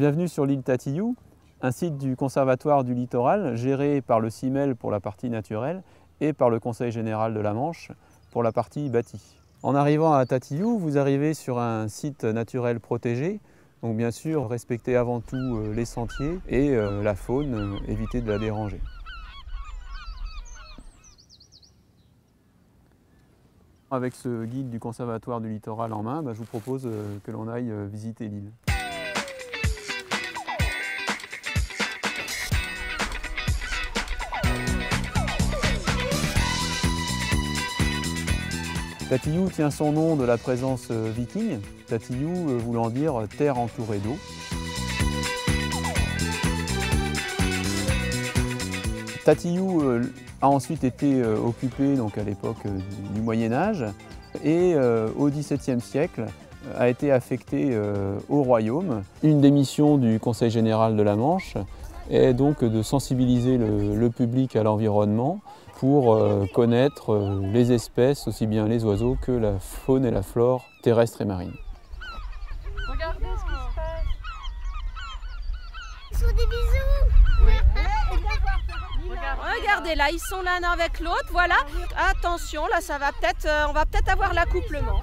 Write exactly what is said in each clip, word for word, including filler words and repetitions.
Bienvenue sur l'île Tatillou, un site du Conservatoire du littoral géré par le CIMEL pour la partie naturelle et par le Conseil général de la Manche pour la partie bâtie. En arrivant à Tatillou, vous arrivez sur un site naturel protégé, donc bien sûr respectez avant tout les sentiers et la faune, évitez de la déranger. Avec ce guide du Conservatoire du littoral en main, bah, je vous propose que l'on aille visiter l'île. Tatillou tient son nom de la présence viking, Tatillou voulant dire terre entourée d'eau. Tatillou a ensuite été occupé donc, à l'époque du Moyen-Âge et au dix-septième siècle a été affecté au royaume. Une des missions du Conseil général de la Manche est donc de sensibiliser le, le public à l'environnement pour euh, connaître euh, les espèces, aussi bien les oiseaux que la faune et la flore terrestre et marine. Regardez ce qui se passe. Ils font des bisous. Regardez là, ils sont l'un avec l'autre, voilà. Attention, là ça va peut-être, euh, on va peut-être avoir l'accouplement.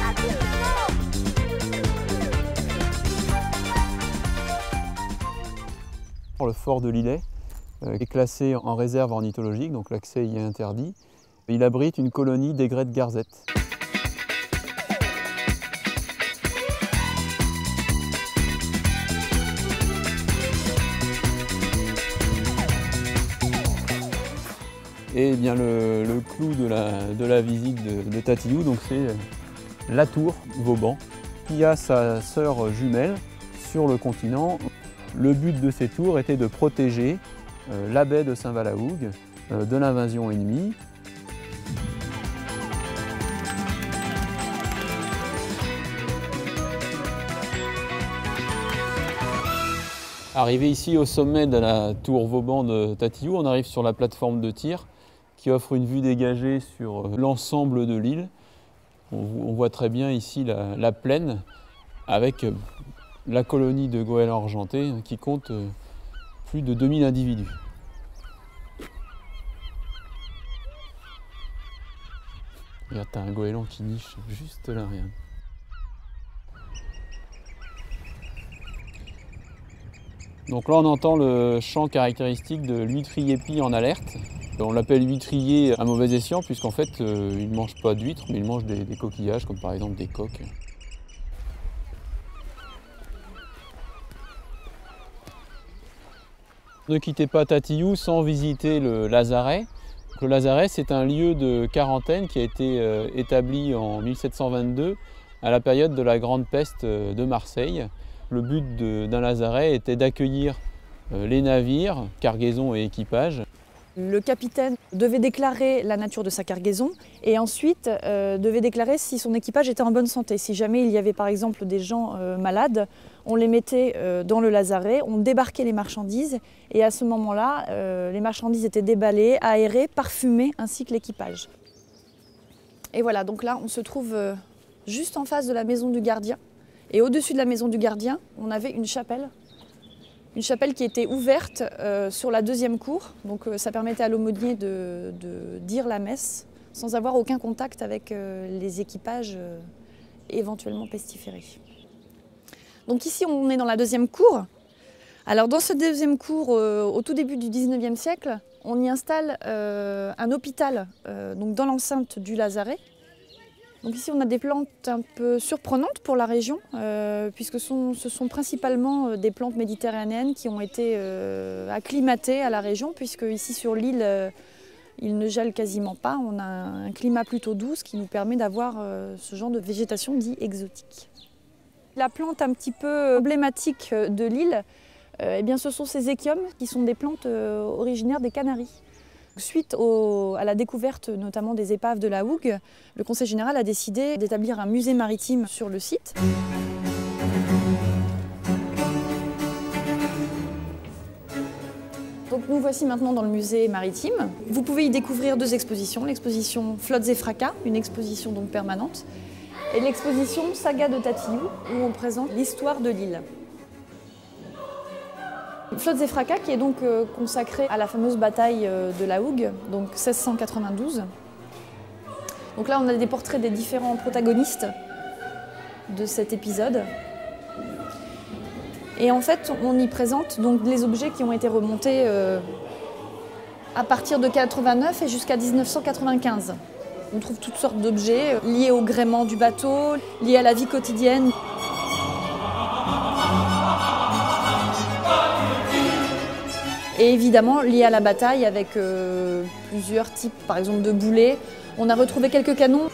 Le fort de Lillet euh, est classé en réserve ornithologique, donc l'accès y est interdit. Il abrite une colonie d'aigrettes garzettes. Et bien le, le clou de la, de la visite de, de Tatillou, donc c'est la tour Vauban, qui a sa sœur jumelle sur le continent. Le but de ces tours était de protéger euh, la baie de Saint-Valahougue euh, de l'invasion ennemie. Arrivé ici au sommet de la tour Vauban de Tatillou, on arrive sur la plateforme de tir qui offre une vue dégagée sur l'ensemble de l'île. On, on voit très bien ici la, la plaine avec la colonie de goélands argentés qui compte plus de deux mille individus. Regarde, t'as un goéland qui niche juste là, regarde. Donc là on entend le chant caractéristique de l'huîtrier pie en alerte. On l'appelle huîtrier à mauvais escient puisqu'en fait euh, il ne mange pas d'huîtres mais il mange des, des coquillages comme par exemple des coques. Ne quittez pas Tatillou sans visiter le lazaret. Le lazaret, c'est un lieu de quarantaine qui a été euh, établi en mille sept cent vingt-deux à la période de la Grande Peste de Marseille. Le but d'un lazaret était d'accueillir euh, les navires, cargaisons et équipages. Le capitaine devait déclarer la nature de sa cargaison et ensuite euh, devait déclarer si son équipage était en bonne santé. Si jamais il y avait par exemple des gens euh, malades, on les mettait euh, dans le lazaret, on débarquait les marchandises et à ce moment-là, euh, les marchandises étaient déballées, aérées, parfumées ainsi que l'équipage. Et voilà, donc là on se trouve euh, juste en face de la maison du gardien et au-dessus de la maison du gardien, on avait une chapelle. Une chapelle qui était ouverte euh, sur la deuxième cour, donc euh, ça permettait à l'aumônier de, de dire la messe sans avoir aucun contact avec euh, les équipages euh, éventuellement pestiférés. Donc ici on est dans la deuxième cour. Alors dans ce deuxième cour, euh, au tout début du dix-neuvième siècle, on y installe euh, un hôpital euh, donc dans l'enceinte du lazaret. Donc ici on a des plantes un peu surprenantes pour la région, euh, puisque sont, ce sont principalement des plantes méditerranéennes qui ont été euh, acclimatées à la région, puisque ici sur l'île, euh, il ne gèle quasiment pas. On a un climat plutôt doux, ce qui nous permet d'avoir euh, ce genre de végétation dit exotique. La plante un petit peu emblématique de l'île, euh, eh bien, ce sont ces échiums qui sont des plantes euh, originaires des Canaries. Suite au, à la découverte notamment des épaves de la Hougue, le Conseil général a décidé d'établir un musée maritime sur le site. Donc nous voici maintenant dans le musée maritime. Vous pouvez y découvrir deux expositions, l'exposition Flottes et Fracas, une exposition donc permanente, et l'exposition Saga de Tatillou, où on présente l'histoire de l'île. Flottes et fracas qui est donc euh, consacré à la fameuse bataille euh, de la Hougue, donc seize cent quatre-vingt-douze. Donc là on a des portraits des différents protagonistes de cet épisode. Et en fait on y présente donc les objets qui ont été remontés euh, à partir de quatre-vingt-neuf et jusqu'à mille neuf cent quatre-vingt-quinze. On trouve toutes sortes d'objets liés au gréement du bateau, liés à la vie quotidienne. Et évidemment liés à la bataille avec euh, plusieurs types, par exemple de boulets. On a retrouvé quelques canons.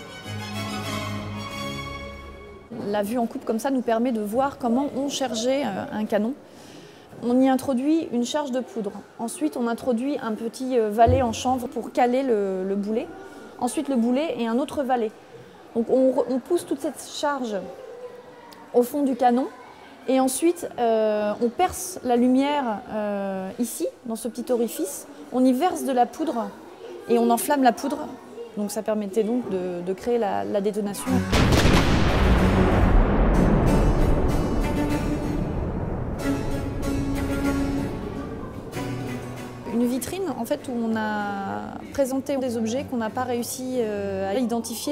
La vue en coupe comme ça nous permet de voir comment on chargeait euh, un canon. On y introduit une charge de poudre. Ensuite, on introduit un petit euh, valet en chanvre pour caler le, le boulet. Ensuite, le boulet et un autre valet. Donc on, on pousse toute cette charge au fond du canon. Et ensuite, euh, on perce la lumière euh, ici, dans ce petit orifice. On y verse de la poudre et on enflamme la poudre. Donc ça permettait donc de, de créer la, la détonation. Une vitrine en fait, où on a présenté des objets qu'on n'a pas réussi euh, à identifier.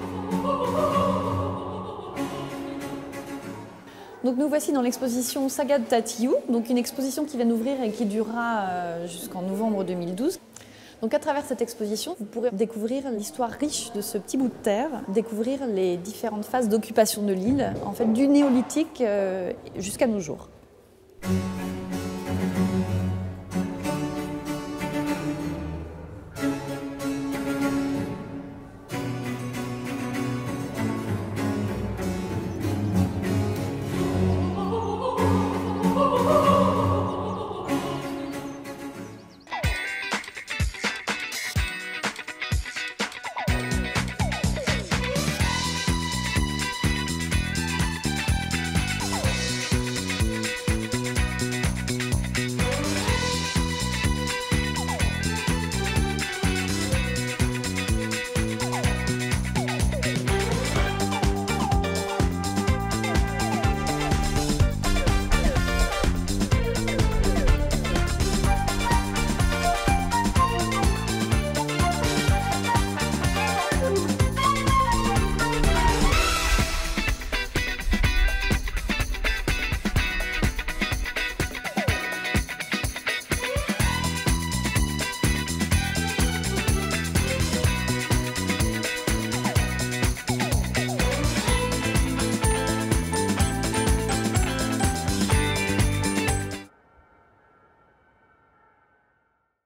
Donc nous voici dans l'exposition Saga de Tatillou, donc une exposition qui vient d'ouvrir et qui durera euh, jusqu'en novembre deux mille douze. Donc à travers cette exposition, vous pourrez découvrir l'histoire riche de ce petit bout de terre, découvrir les différentes phases d'occupation de l'île, en fait du néolithique euh, jusqu'à nos jours.